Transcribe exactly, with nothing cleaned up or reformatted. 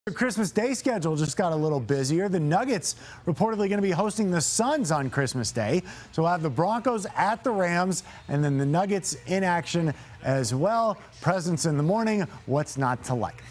The Christmas Day schedule just got a little busier. The Nuggets reportedly going to be hosting the Suns on Christmas Day. So we'll have the Broncos at the Rams and then the Nuggets in action as well. Presents in the morning. What's not to like?